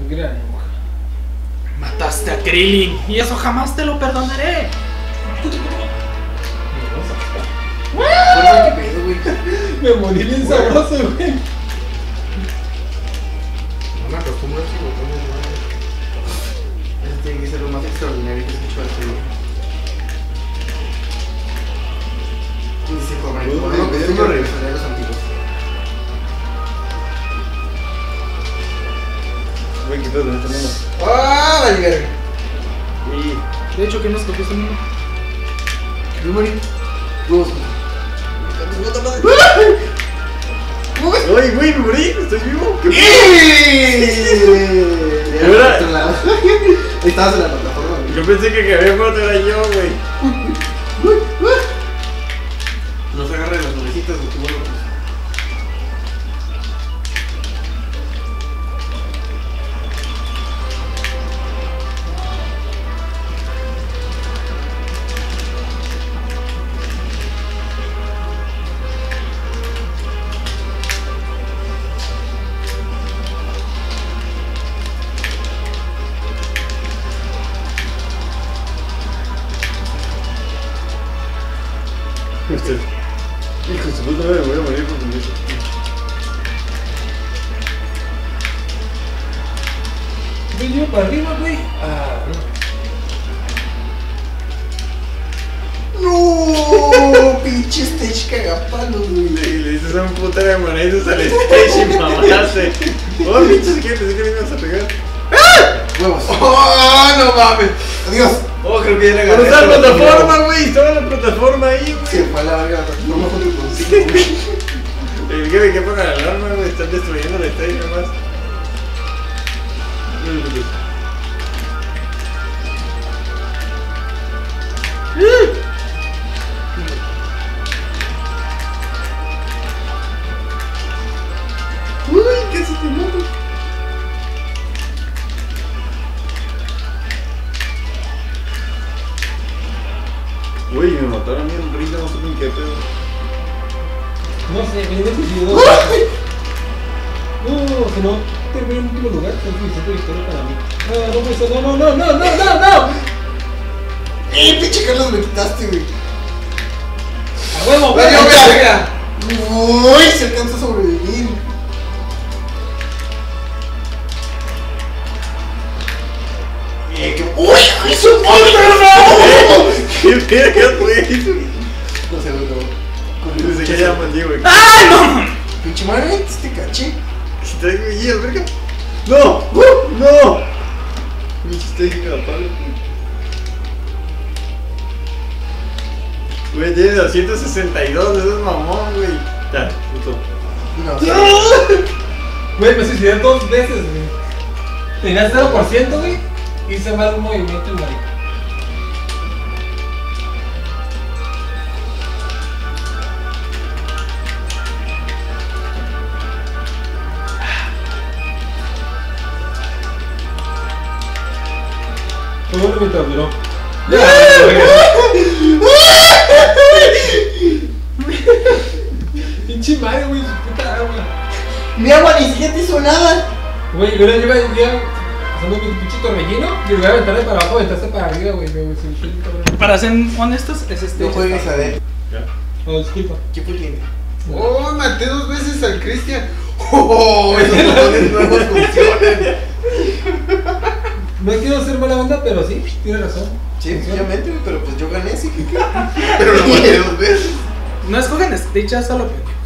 Gran mujer. Mataste a Krillin y eso jamás te lo perdonaré. ¿Qué pedo, güey? Me morí bien sabroso, güey. No me acostumbro a estos botones, no. Eso tiene que ser lo más extraordinario que he escuchado al serie. Dice, joven, por lo que tengo regresaré a los antiguos. Güey, ¿qué pedo con este mundo? ¡Ah, vale, verga! De hecho, ¿qué nos tocó este mundo? Me morí. Dos. ¡Ay, güey, me morí! ¡Estoy vivo! ¿Qué Era por otro lado. Estabas en la plataforma, güey. Yo pensé que había muerto era yo, güey. Nos agarra las nubecitas de tu vuelo. Hijo de su puta madre, me voy a morir por tu hijo. Güey, yo para arriba, güey. Ah, No, pinche stage cagapalos, güey. Le dices a un puta de moneditos al stage y mamaste. Oh, pinche, ¿qué? Pensé que me ibas a pegar. Huevos. ¡Oh, no mames! ¡Adiós! Oh, creo que ya le agarré. ¡Pero está la plataforma, güey! Estaba la plataforma ahí, güey. Se fue a la verga la plataforma junto contigo, güey. ¿Qué ponga la alarma, güey? Están destruyendo el stage nomás. Uy, ¿qué se te mata? Güey, me mataron a mí en un ring, no sé ni qué pedo. no sé, güey, no suicidó. No, que no terminé en último lugar, fue suficiente victoria para mí. No, no, eso, no. Pinche Carlos, me quitaste, güey. A huevo, güey. ¡Valió verga! Uy, se alcanza a sobrevivir. ¡Uy, ¡ay, su puta! ¿Qué verga fue eso? No sé, güey. Desde que ya mandé, güey. ¡Ay, no! Pinche madre, te caché. Si traigo guías, verga. ¡No! ¡No! Pinche stage capaz, güey, tiene 262, eso es mamón, güey. Ya, puto. No, Güey, me suicidé 2 veces, güey. Tenía 0%, güey. Hice mal un movimiento y morí. Fue bueno mientras duró. Pinche madre, güey, su puta agua. mi agua ni siquiera te hizo nada. Güey, yo lleva haciendo mi pinche torbellino y lo voy a aventar de para abajo, aventaste para arriba, güey. Para ser honestos, es este. No juegues a ver. Ya. No, disculpa. ¿Qué fue cliente? Oh, maté 2 veces al Cristian. Oh, esos botones nuevos funcionan. No quiero hacer mala onda, pero sí, tienes razón. Sí, obviamente, pero pues yo gané, sí que. Pero lo maté 2 veces. No escogen stage, ya solo.